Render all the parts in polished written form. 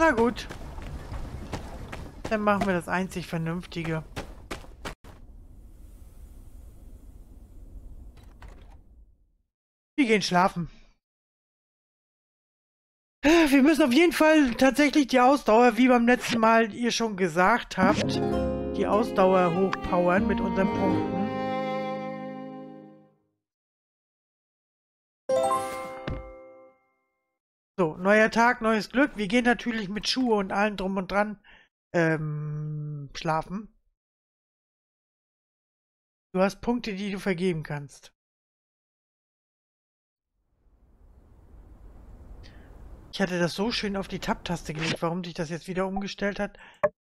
Na gut. Dann machen wir das einzig Vernünftige. Wir gehen schlafen. Wir müssen auf jeden Fall tatsächlich die Ausdauer, wie beim letzten Mal ihr schon gesagt habt, die Ausdauer hochpowern mit unseren Punkten. So, neuer Tag, neues Glück. Wir gehen natürlich mit Schuhe und allem drum und dran schlafen. Du hast Punkte, die du vergeben kannst. Ich hatte das so schön auf die Tab-Taste gelegt, warum sich das jetzt wieder umgestellt hat.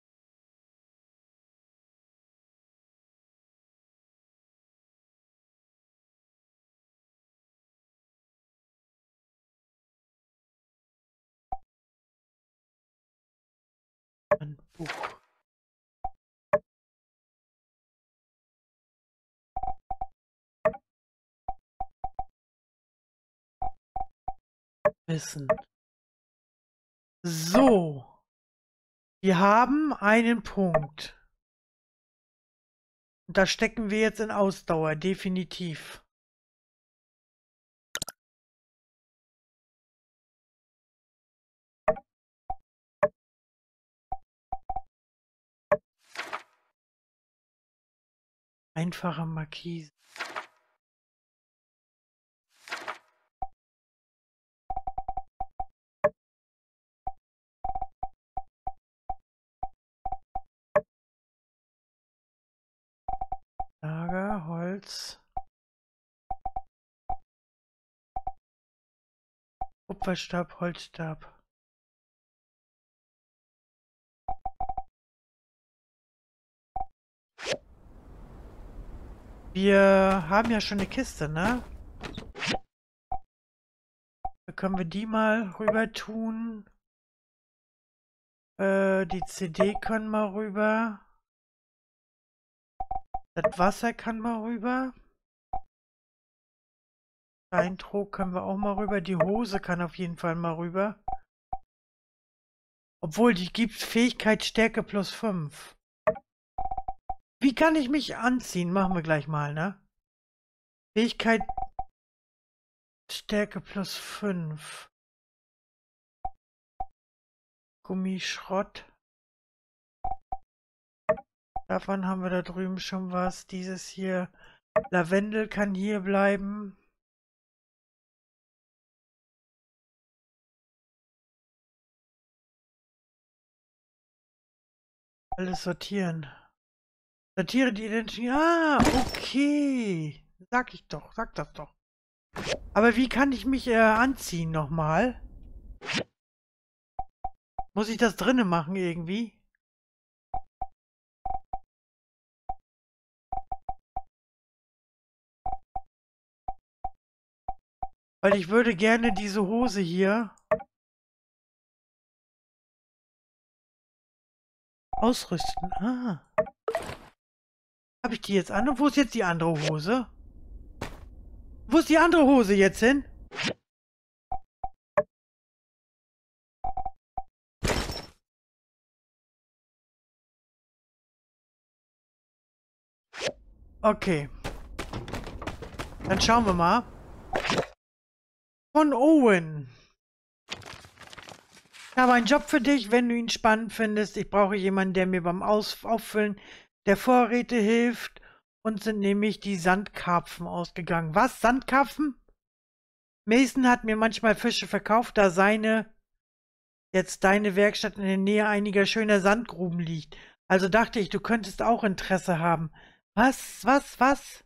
Ein Buch. Wissen. So. Wir haben einen Punkt. Und da stecken wir jetzt in Ausdauer, definitiv. Einfache Markise. Lager, Holz. Kupferstab, Holzstab. Wir haben ja schon eine Kiste, ne? Da können wir die mal rüber tun. Die CD können wir rüber. Das Wasser kann mal rüber. Steintrog können wir auch mal rüber. Die Hose kann auf jeden Fall mal rüber. Obwohl, die gibt Fähigkeit Stärke plus 5. Wie kann ich mich anziehen? Machen wir gleich mal, ne? Fähigkeit Stärke plus 5. Gummischrott. Davon haben wir da drüben schon was. Dieses hier. Lavendel kann hier bleiben. Alles sortieren. Sortiere die Identität. Ah, okay. Sag ich doch. Sag das doch. Aber wie kann ich mich anziehen nochmal? Muss ich das drinnen machen irgendwie? Weil ich würde gerne diese Hose hier ausrüsten. Ah. Habe ich die jetzt an? Und wo ist jetzt die andere Hose? Wo ist die andere Hose jetzt hin? Okay. Dann schauen wir mal. Von Owen. Ich habe einen Job für dich, wenn du ihn spannend findest. Ich brauche jemanden, der mir beim Auffüllen der Vorräte hilft. Und sind nämlich die Sandkarpfen ausgegangen. Was? Sandkarpfen? Mason hat mir manchmal Fische verkauft, da jetzt deine Werkstatt in der Nähe einiger schöner Sandgruben liegt. Also dachte ich, du könntest auch Interesse haben. Was? Was?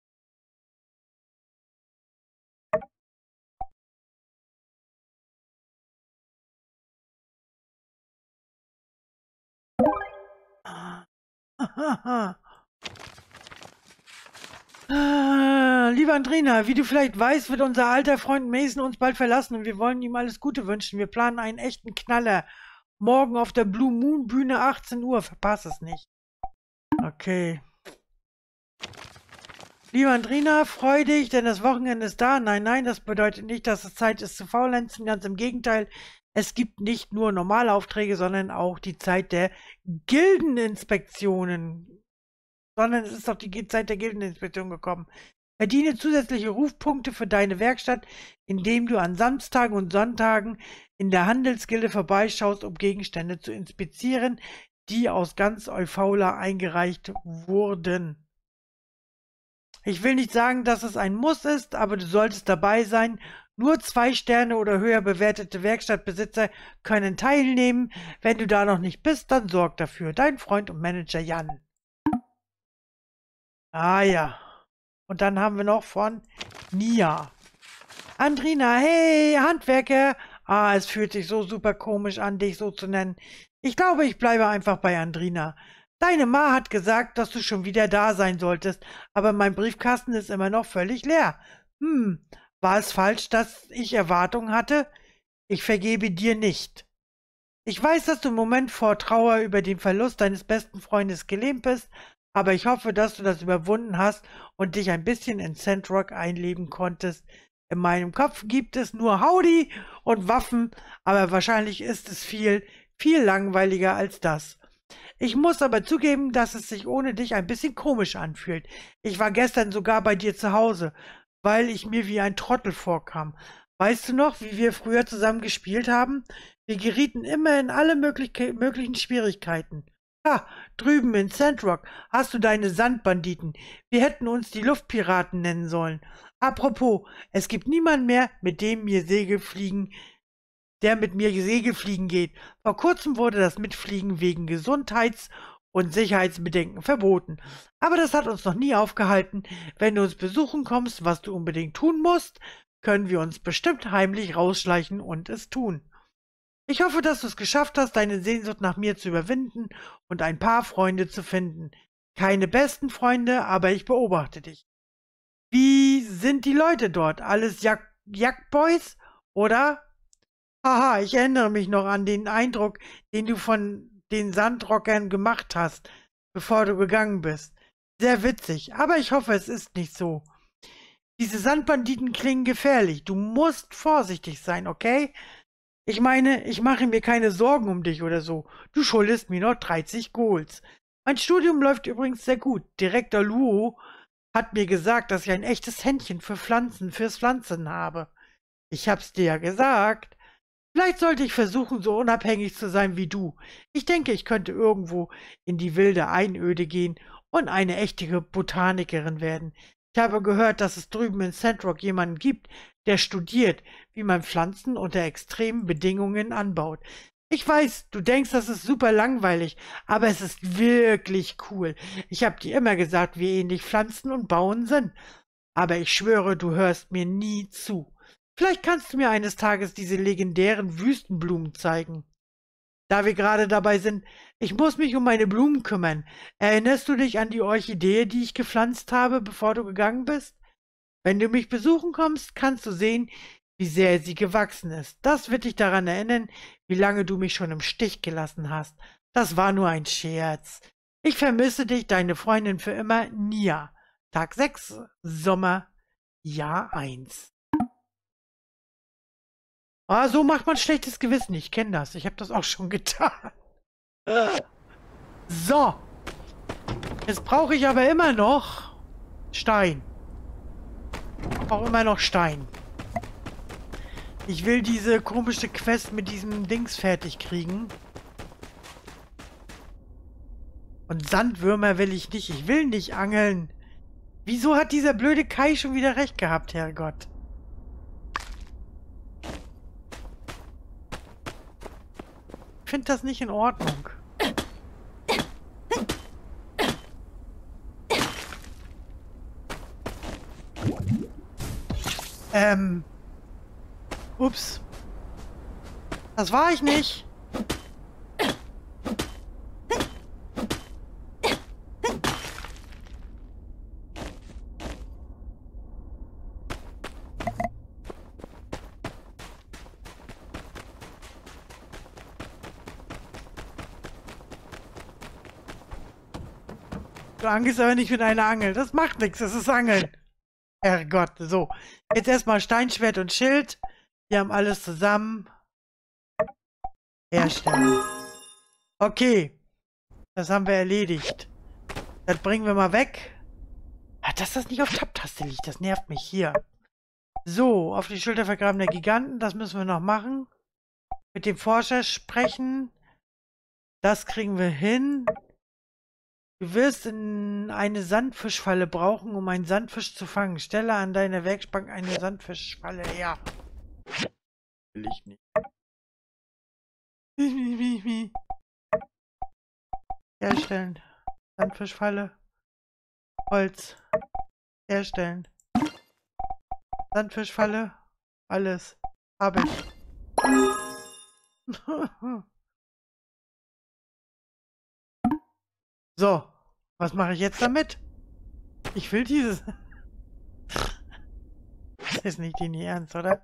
Lieber Andrina, wie du vielleicht weißt, wird unser alter Freund Mason uns bald verlassen und wir wollen ihm alles Gute wünschen. Wir planen einen echten Knaller. Morgen auf der Blue Moon Bühne 18 Uhr. Verpass es nicht. Okay. Liebe Andrina, freu dich, denn das Wochenende ist da. Nein, nein, das bedeutet nicht, dass es Zeit ist zu faulenzen. Ganz im Gegenteil. Es gibt nicht nur normale Aufträge, sondern auch die Zeit der Gildeninspektionen. Sondern es ist doch die Zeit der Gildeninspektion gekommen. Verdiene zusätzliche Rufpunkte für deine Werkstatt, indem du an Samstagen und Sonntagen in der Handelsgilde vorbeischaust, um Gegenstände zu inspizieren, die aus ganz Eufaula eingereicht wurden. Ich will nicht sagen, dass es ein Muss ist, aber du solltest dabei sein. Nur 2 Sterne oder höher bewertete Werkstattbesitzer können teilnehmen. Wenn du da noch nicht bist, dann sorg dafür. Dein Freund und Manager Jan. Ah ja. Und dann haben wir noch von Nia. Andrina, hey, Handwerker. Ah, es fühlt sich so super komisch an, dich so zu nennen. Ich glaube, ich bleibe einfach bei Andrina. Deine Ma hat gesagt, dass du schon wieder da sein solltest, aber mein Briefkasten ist immer noch völlig leer. War es falsch, dass ich Erwartungen hatte? Ich vergebe dir nicht. Ich weiß, dass du im Moment vor Trauer über den Verlust deines besten Freundes gelähmt bist, aber ich hoffe, dass du das überwunden hast und dich ein bisschen in Sandrock einleben konntest. In meinem Kopf gibt es nur Howdy und Waffen, aber wahrscheinlich ist es viel, viel langweiliger als das. Ich muss aber zugeben, dass es sich ohne dich ein bisschen komisch anfühlt. Ich war gestern sogar bei dir zu Hause, weil ich mir wie ein Trottel vorkam. Weißt du noch, wie wir früher zusammen gespielt haben? Wir gerieten immer in alle möglichen Schwierigkeiten. Ha, drüben in Sandrock hast du deine Sandbanditen. Wir hätten uns die Luftpiraten nennen sollen. Apropos, es gibt niemanden mehr, der mit mir Segelfliegen geht. Vor kurzem wurde das Mitfliegen wegen Gesundheits- und Sicherheitsbedenken verboten. Aber das hat uns noch nie aufgehalten. Wenn du uns besuchen kommst, was du unbedingt tun musst, können wir uns bestimmt heimlich rausschleichen und es tun. Ich hoffe, dass du es geschafft hast, deine Sehnsucht nach mir zu überwinden und ein paar Freunde zu finden. Keine besten Freunde, aber ich beobachte dich. Wie sind die Leute dort? Alles Jagdboys, oder? Haha, ich erinnere mich noch an den Eindruck, den du von den Sandrockern gemacht hast, bevor du gegangen bist. Sehr witzig, aber ich hoffe, es ist nicht so. Diese Sandbanditen klingen gefährlich. Du musst vorsichtig sein, okay? Ich meine, ich mache mir keine Sorgen um dich oder so. Du schuldest mir noch 30 Golds. Mein Studium läuft übrigens sehr gut. Direktor Luo hat mir gesagt, dass ich ein echtes Händchen fürs Pflanzen habe. Ich hab's dir ja gesagt. Vielleicht sollte ich versuchen, so unabhängig zu sein wie du. Ich denke, ich könnte irgendwo in die wilde Einöde gehen und eine echte Botanikerin werden. Ich habe gehört, dass es drüben in Sandrock jemanden gibt, der studiert, wie man Pflanzen unter extremen Bedingungen anbaut. Ich weiß, du denkst, das ist super langweilig, aber es ist wirklich cool. Ich habe dir immer gesagt, wie ähnlich Pflanzen und Bauen sind. Aber ich schwöre, du hörst mir nie zu. Vielleicht kannst du mir eines Tages diese legendären Wüstenblumen zeigen. Da wir gerade dabei sind, ich muss mich um meine Blumen kümmern. Erinnerst du dich an die Orchidee, die ich gepflanzt habe, bevor du gegangen bist? Wenn du mich besuchen kommst, kannst du sehen, wie sehr sie gewachsen ist. Das wird dich daran erinnern, wie lange du mich schon im Stich gelassen hast. Das war nur ein Scherz. Ich vermisse dich, deine Freundin für immer, Nia. Tag 6, Sommer, Jahr 1. Ah, so macht man schlechtes Gewissen. Ich kenne das. Ich habe das auch schon getan. So. Jetzt brauche ich aber immer noch Stein. Auch immer noch Stein. Ich will diese komische Quest mit diesem Dings fertig kriegen. Und Sandwürmer will ich nicht. Ich will nicht angeln. Wieso hat dieser blöde Kai schon wieder recht gehabt, Herrgott? Ich finde das nicht in Ordnung. Ups. Das war ich nicht. Du angelst aber nicht mit einer Angel. Das macht nichts, das ist Angeln. Herrgott, so. Jetzt erstmal Steinschwert und Schild. Wir haben alles zusammen. Herstellen. Okay. Das haben wir erledigt. Das bringen wir mal weg. Ja, dass das nicht auf Tab-Taste liegt, das nervt mich hier. So, auf die Schulter vergrabener Giganten, das müssen wir noch machen. Mit dem Forscher sprechen. Das kriegen wir hin. Du wirst eine Sandfischfalle brauchen, um einen Sandfisch zu fangen. Stelle an deiner Werkbank eine Sandfischfalle her. Will ich nicht. Herstellen. Sandfischfalle. Holz. Herstellen. Sandfischfalle. Alles. Habe ich. So. Was mache ich jetzt damit? Ich will dieses. Das ist nicht ernst, oder?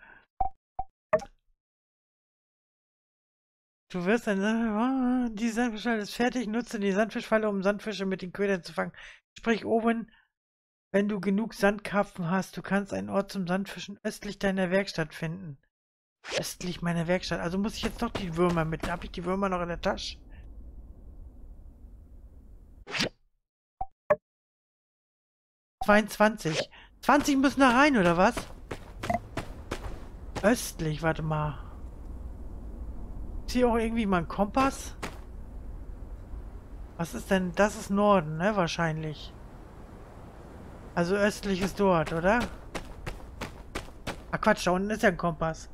Du wirst die Sandfischfalle ist fertig. Nutze die Sandfischfalle, um Sandfische mit den Ködern zu fangen. Sprich oben, wenn du genug Sandkarpfen hast. Du kannst einen Ort zum Sandfischen östlich deiner Werkstatt finden. Östlich meiner Werkstatt. Also muss ich jetzt doch die Würmer mit. Habe ich die Würmer noch in der Tasche? ...22. 20 müssen da rein, oder was? Östlich, warte mal. Ist hier auch irgendwie mal ein Kompass? Was ist denn? Das ist Norden, ne? Wahrscheinlich. Also östlich ist dort, oder? Ach Quatsch, da unten ist ja ein Kompass.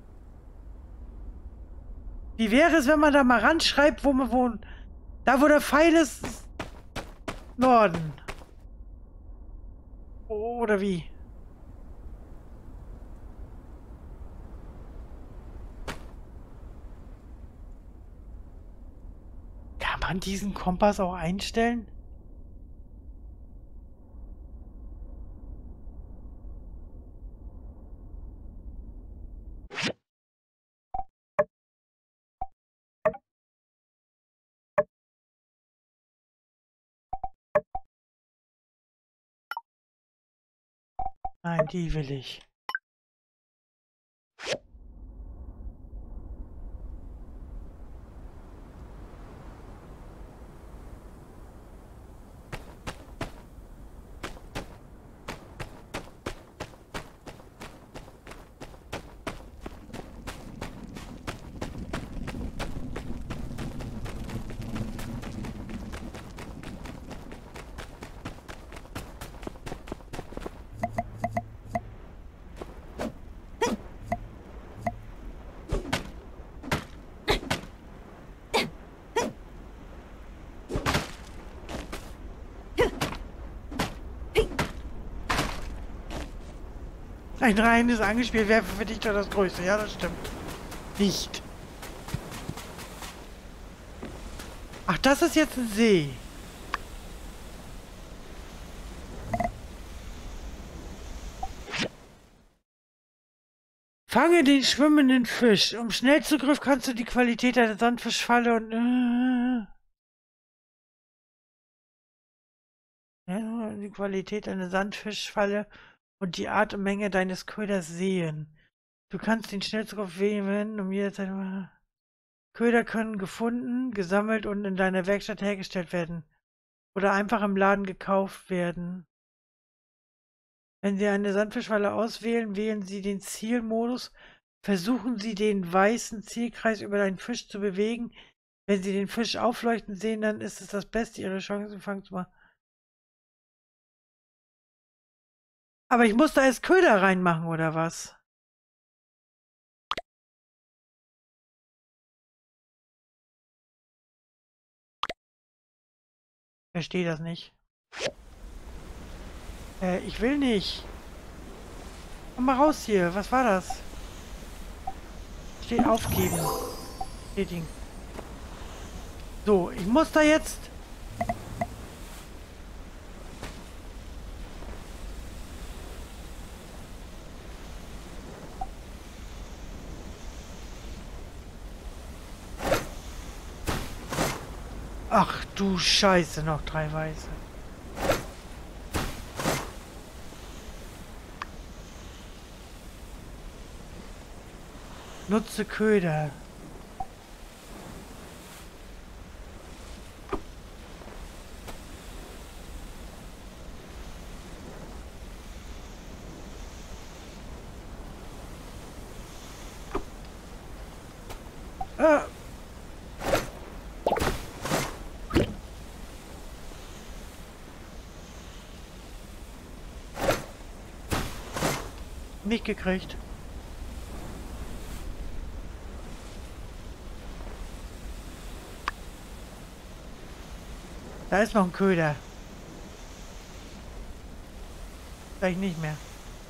Wie wäre es, wenn man da mal ranschreibt, wo man wohnt? Da, wo der Pfeil ist, ist Norden. Oder wie? Kann man diesen Kompass auch einstellen? Nein, die will ich. Ein reines Angelspiel wäre für dich doch das Größte. Ja, das stimmt. Nicht. Ach, das ist jetzt ein See. Fange den schwimmenden Fisch. Um Schnellzugriff kannst du die Qualität der Sandfischfalle und... ja, die Qualität einer Sandfischfalle und die Art und Menge deines Köders sehen. Du kannst den Schnellzugriff wählen, um jederzeit... Köder können gefunden, gesammelt und in deiner Werkstatt hergestellt werden. Oder einfach im Laden gekauft werden. Wenn Sie eine Sandfischfalle auswählen, wählen Sie den Zielmodus. Versuchen Sie, den weißen Zielkreis über deinen Fisch zu bewegen. Wenn Sie den Fisch aufleuchten sehen, dann ist es das Beste, Ihre Chance zu fangen zu machen. Aber ich muss da erst Köder reinmachen, oder was? Verstehe das nicht. Ich will nicht. Komm mal raus hier. Was war das? Steht aufgeben. Bestätigen. So, ich muss da jetzt... Ach du Scheiße, noch 3 Weiße. Nutze Köder. Nicht gekriegt. Da ist noch ein Köder. Vielleicht nicht mehr.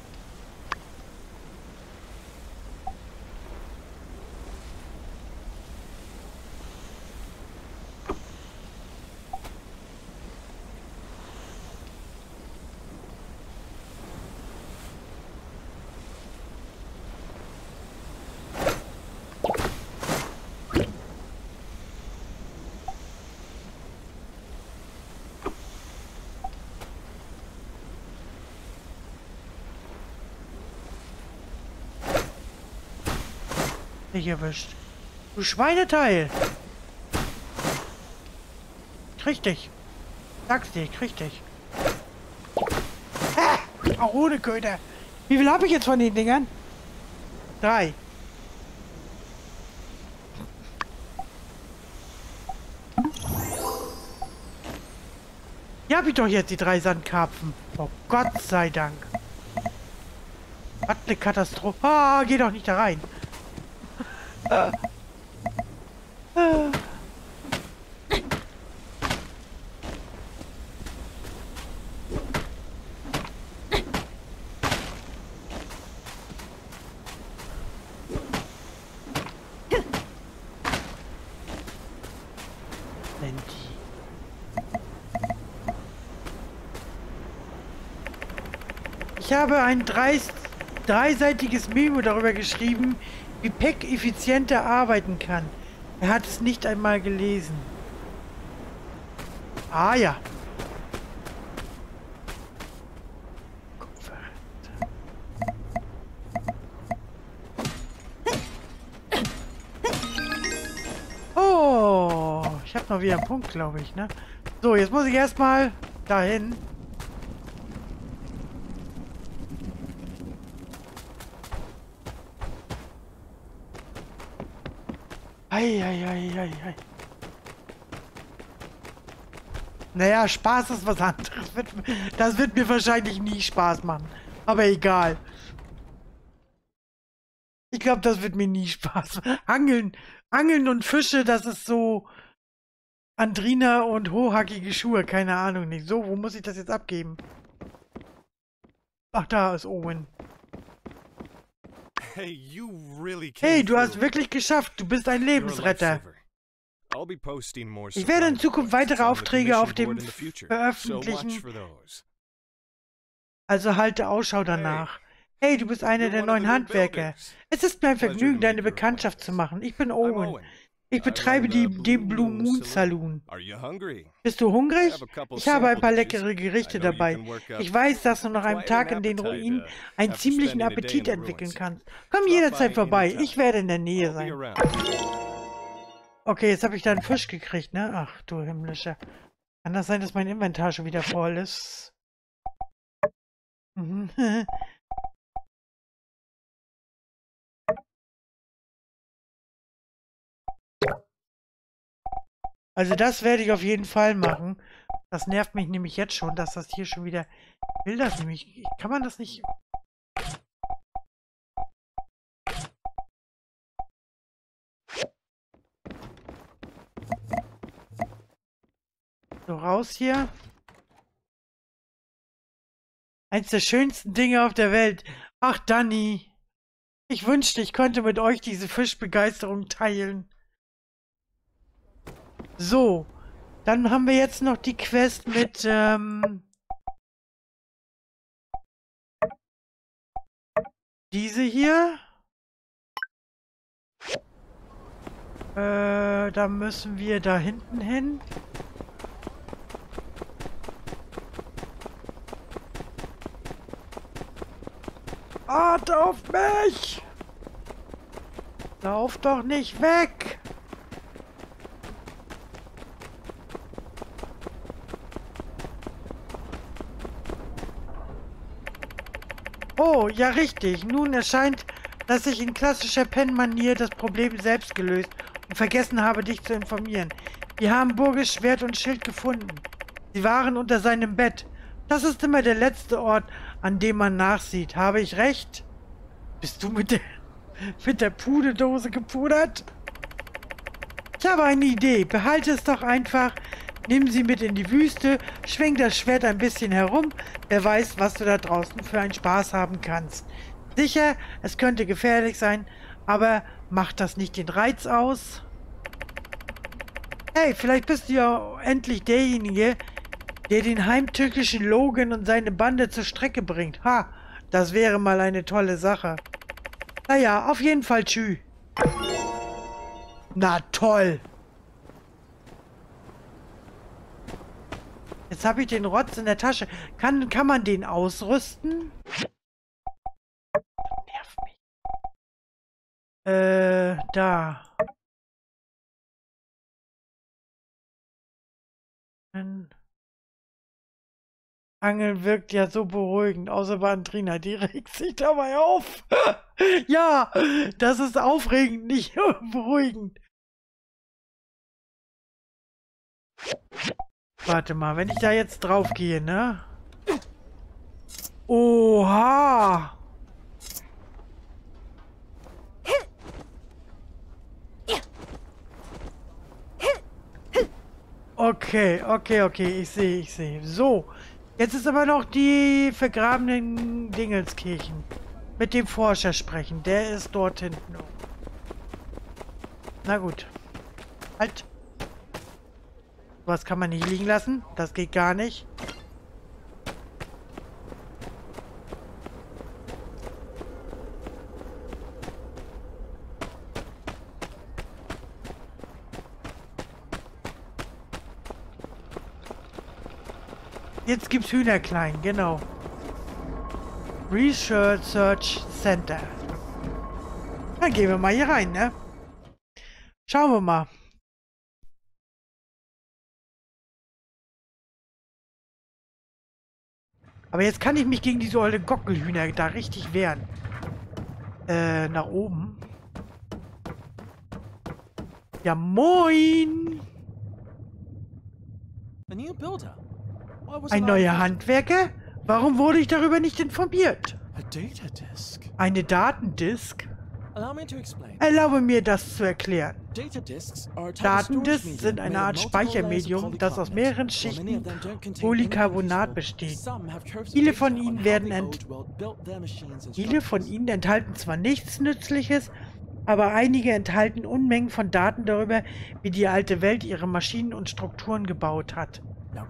Nicht erwischt. Du Schweineteil! Krieg dich! Sag's dir, krieg dich! Ah! Auch ohne Köder! Wie viel habe ich jetzt von den Dingern? 3. Hier hab ich doch jetzt die 3 Sandkarpfen. Oh Gott sei Dank. Was eine Katastrophe. Ah, geh doch nicht da rein. Ich habe ein dreiseitiges Memo darüber geschrieben, wie Peck effizienter arbeiten kann. Er hat es nicht einmal gelesen. Ah ja. Oh, ich habe noch wieder einen Punkt, glaube ich, ne? So, jetzt muss ich erstmal dahin. Ei. Naja, Spaß ist was anderes. Das wird mir wahrscheinlich nie Spaß machen. Aber egal. Ich glaube, das wird mir nie Spaß machen. Angeln und Fische, das ist so Andrina und hochhackige Schuhe. Keine Ahnung nicht. So, wo muss ich das jetzt abgeben? Ach, da ist Owen. Hey, du hast wirklich geschafft. Du bist ein Lebensretter. Ich werde in Zukunft weitere Aufträge auf dem veröffentlichen. Also halte Ausschau danach. Hey, du bist einer der neuen Handwerker. Es ist mir ein Vergnügen, deine Bekanntschaft zu machen. Ich bin Owen. Ich betreibe den Blue Moon Saloon. Bist du hungrig? Ich habe ein paar leckere Gerichte dabei. Ich weiß, dass du nach einem Tag in den Ruinen einen ziemlichen Appetit entwickeln kannst. Komm jederzeit vorbei. Ich werde in der Nähe sein. Okay, jetzt habe ich da einen Fisch gekriegt, ne? Ach, du himmlischer. Kann das sein, dass mein Inventar schon wieder voll ist? Mhm. Also das werde ich auf jeden Fall machen. Das nervt mich nämlich jetzt schon, dass das hier schon wieder... Ich will das nämlich... Kann man das nicht... So, raus hier. Eins der schönsten Dinge auf der Welt. Ach, Dani. Ich wünschte, ich könnte mit euch diese Fischbegeisterung teilen. So, dann haben wir jetzt noch die Quest mit, diese hier. Da müssen wir da hinten hin. Warte auf mich! Lauf doch nicht weg! Oh, ja richtig. Nun erscheint, dass ich in klassischer Pen-Manier das Problem selbst gelöst und vergessen habe, dich zu informieren. Wir haben Burges Schwert und Schild gefunden. Sie waren unter seinem Bett. Das ist immer der letzte Ort, an dem man nachsieht. Habe ich recht? Bist du mit der Puderdose gepudert? Ich habe eine Idee. Behalte es doch einfach. Nimm sie mit in die Wüste, schwing das Schwert ein bisschen herum. Wer weiß, was du da draußen für einen Spaß haben kannst. Sicher, es könnte gefährlich sein, aber macht das nicht den Reiz aus? Hey, vielleicht bist du ja endlich derjenige, der den heimtückischen Logan und seine Bande zur Strecke bringt. Ha, das wäre mal eine tolle Sache. Naja, auf jeden Fall tschü. Na toll. Jetzt habe ich den Rotz in der Tasche. Kann man den ausrüsten? Nerv mich. Da. Angeln wirkt ja so beruhigend, außer bei Andrina, die regt sich dabei auf. Ja, das ist aufregend, nicht beruhigend. Warte mal, wenn ich da jetzt drauf gehe, ne? Oha! Okay, ich sehe. So, jetzt ist aber noch die vergrabenen Dingelskirchen. Mit dem Forscher sprechen, der ist dort hinten. Na gut. Halt. Was kann man nicht liegen lassen? Das geht gar nicht. Jetzt gibt's Hühnerklein, genau. Research Center. Dann gehen wir mal hier rein, ne? Schauen wir mal. Aber jetzt kann ich mich gegen diese olle Gockelhühner da richtig wehren. Nach oben. Ja, moin! Ein neuer Handwerker? Warum wurde ich darüber nicht informiert? Eine Datendisk? Erlaube mir, das zu erklären. Datendisks sind eine Art Speichermedium, das aus mehreren Schichten Polycarbonat besteht. Viele von ihnen enthalten zwar nichts Nützliches, aber einige enthalten Unmengen von Daten darüber, wie die alte Welt ihre Maschinen und Strukturen gebaut hat.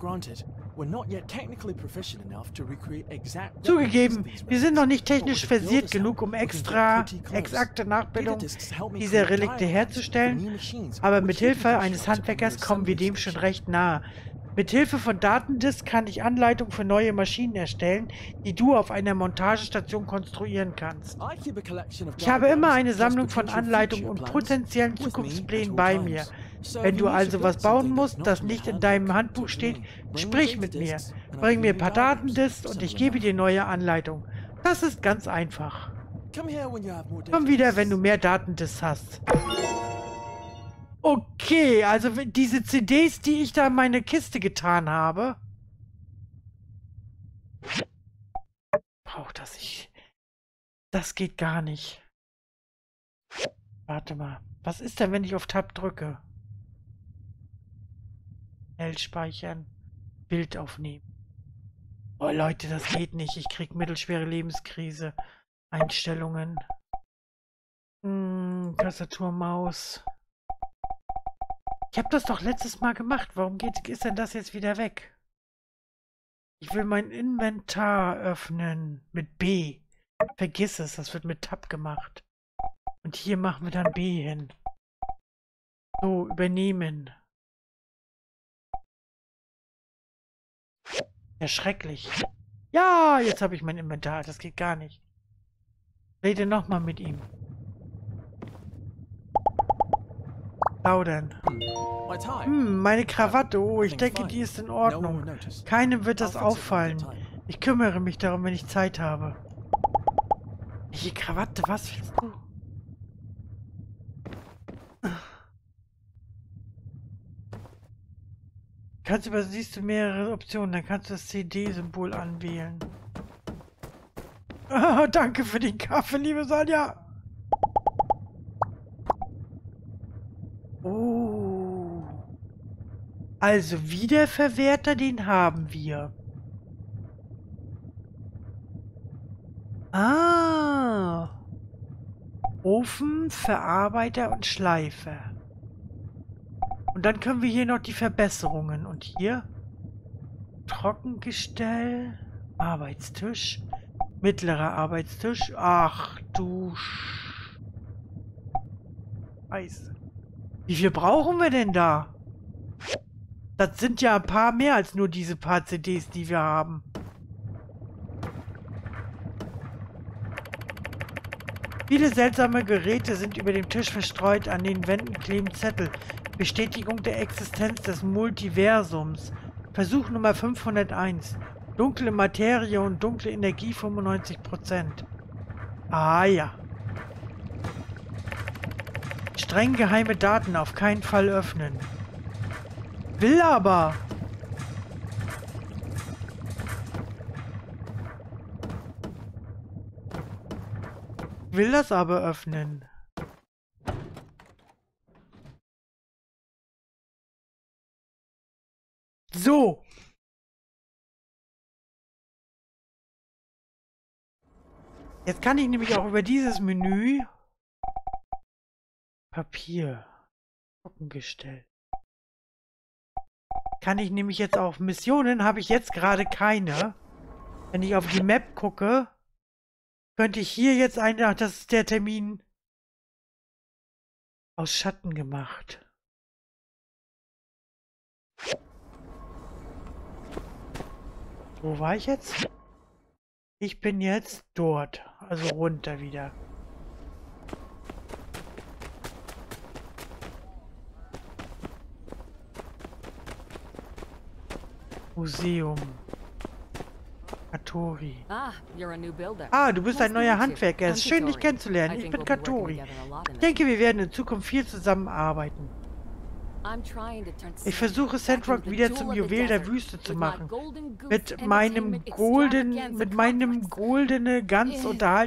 Zugegeben, wir sind noch nicht technisch versiert genug, um exakte Nachbildung dieser Relikte herzustellen, aber mit Hilfe eines Handwerkers kommen wir dem schon recht nahe. Mit Hilfe von Datendisks kann ich Anleitungen für neue Maschinen erstellen, die du auf einer Montagestation konstruieren kannst. Ich habe immer eine Sammlung von Anleitungen und potenziellen Zukunftsplänen bei mir. Wenn du also was bauen musst, das nicht in deinem Handbuch steht, sprich mit mir. Bring mir ein paar Datendisks und ich gebe dir neue Anleitungen. Das ist ganz einfach. Komm wieder, wenn du mehr Datendisks hast. Okay, also diese CDs, die ich da in meine Kiste getan habe. Braucht das ich. Das geht gar nicht. Warte mal. Was ist denn, wenn ich auf Tab drücke? Schnell speichern. Bild aufnehmen. Oh Leute, das geht nicht. Ich krieg mittelschwere Lebenskrise. Einstellungen. Tastatur, Maus. Ich habe das doch letztes Mal gemacht. Warum ist denn das jetzt wieder weg? Ich will mein Inventar öffnen. Mit B. Vergiss es, das wird mit Tab gemacht. Und hier machen wir dann B hin. So, übernehmen. Ja, schrecklich. Ja, jetzt habe ich mein Inventar. Das geht gar nicht. Rede nochmal mit ihm. Plaudern. My tie. Meine Krawatte. Oh, ich denke, die ist in Ordnung. Keinem wird das auffallen. Ich kümmere mich darum, wenn ich Zeit habe. Welche Krawatte? Was willst du? Siehst du mehrere Optionen, dann kannst du das CD-Symbol anwählen. Ah, danke für den Kaffee, liebe Sonja. Oh. Also Wiederverwerter, den haben wir. Ah. Ofen, Verarbeiter und Schleifer. Und dann können wir hier noch die Verbesserungen. Und hier Trockengestell, Arbeitstisch, mittlerer Arbeitstisch. Ach du Scheiße. Wie viel brauchen wir denn da? Das sind ja ein paar mehr als nur diese paar CDs, die wir haben. Viele seltsame Geräte sind über dem Tisch verstreut. An den Wänden kleben Zettel. Bestätigung der Existenz des Multiversums. Versuch Nummer 501. Dunkle Materie und dunkle Energie 95%. Ah ja. Streng geheime Daten auf keinen Fall öffnen. Will aber. Will das aber öffnen. So. Jetzt kann ich nämlich auch über dieses Menü Papier Trockengestell. Kann ich nämlich jetzt auf Missionen, habe ich jetzt gerade keine. Wenn ich auf die Map gucke, könnte ich hier jetzt ach, das ist der Termin aus Schatten gemacht. Wo war ich jetzt? Ich bin jetzt dort. Also runter wieder. Museum. Katori. Ah, du bist ein neuer Handwerker. Es ist schön, dich kennenzulernen. Ich bin Katori. Ich denke, wir werden in Zukunft viel zusammenarbeiten. Ich versuche Sandrock wieder zum Juwel der Wüste zu machen. Mit meinem goldene ganz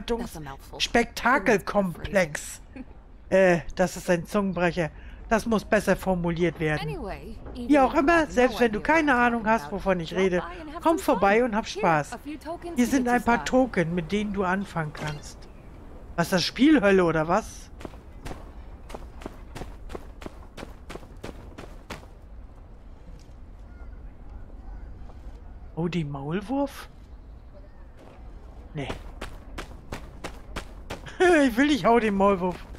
Spektakelkomplex. Das ist ein Zungenbrecher. Das muss besser formuliert werden. Wie auch immer, selbst wenn du keine Ahnung hast, wovon ich rede, komm vorbei und hab Spaß. Hier sind ein paar Token, mit denen du anfangen kannst. Was ist das, Spielhölle oder was? Oh, die Maulwurf? Nee. Ich will nicht, hau den Maulwurf.